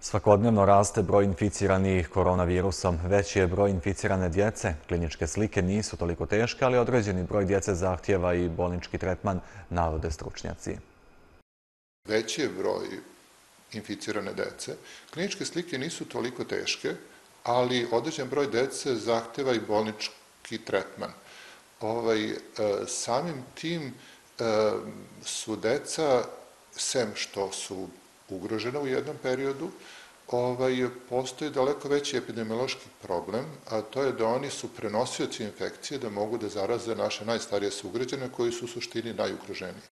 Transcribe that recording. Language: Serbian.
Svakodnevno raste broj inficiranih koronavirusom. Veći je broj inficirane djece. Kliničke slike nisu toliko teške, ali određeni broj djece zahtijeva i bolnički tretman, navode stručnjaci. Veći je broj inficirane dece. Kliničke slike nisu toliko teške, ali određen broj dece zahtjeva i bolnički tretman. Samim tim su deca, sem što su ugrožena u jednom periodu, postoji daleko veći epidemiološki problem, a to je da oni su prenosioci infekcije, da mogu da zaraze naše najstarije sugrađane koji su u suštini najugroženiji.